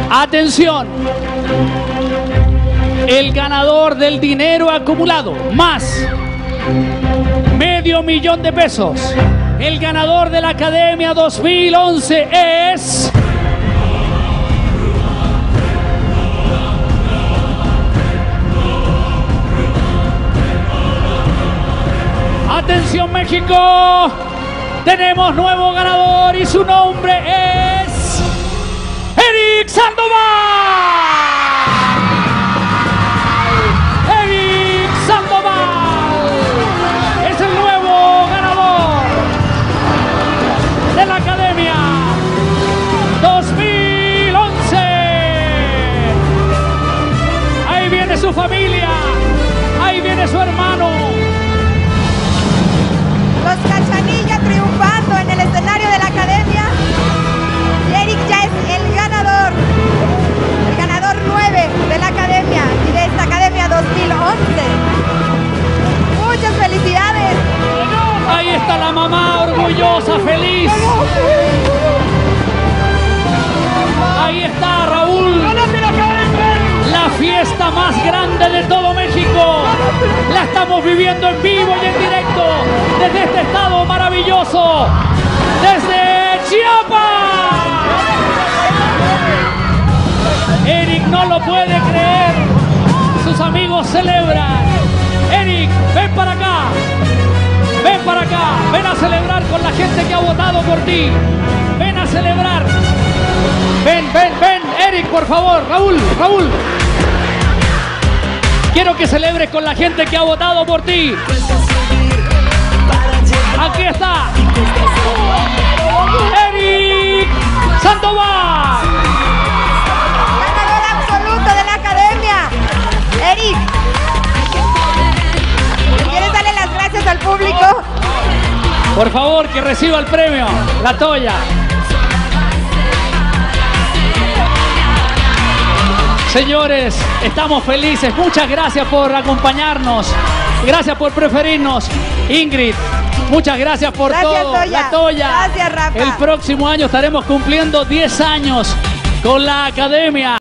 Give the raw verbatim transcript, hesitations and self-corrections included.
Atención. El ganador del dinero acumulado más medio millón de pesos. El ganador de la Academia dos mil once es... Atención México, tenemos nuevo ganador y su nombre es Eric Sandoval. Eric Sandoval es el nuevo ganador de la Academia dos mil once. Ahí viene su familia, ahí viene su hermano. Los Cachanilla triunfando en el escenario de la Academia. Y Eric ya es el ganador, el ganador nueve de la Academia y de esta Academia dos mil once. Muchas felicidades. Ahí está la mamá orgullosa, feliz. Ahí está Raúl. La fiesta más grande de todo México. La estamos viviendo en vivo y en directo desde este estado maravilloso, desde Chiapas. Eric no lo puede creer. Sus amigos celebran. Eric, ven para acá. Ven para acá. Ven a celebrar con la gente que ha votado por ti. Ven a celebrar. Ven, ven, ven. Eric, por favor. Raúl, Raúl. Quiero que celebres con la gente que ha votado por ti. Aquí está Eric Sandoval, Ganador absoluto de la Academia. Eric, ¿quieres darle las gracias al público? por favor, que reciba el premio, la toalla. Señores, estamos felices. Muchas gracias por acompañarnos. Gracias por preferirnos. Ingrid, muchas gracias por Gracias, todo. Toya. La Toya. Gracias, Rafa. El próximo año estaremos cumpliendo diez años con la Academia.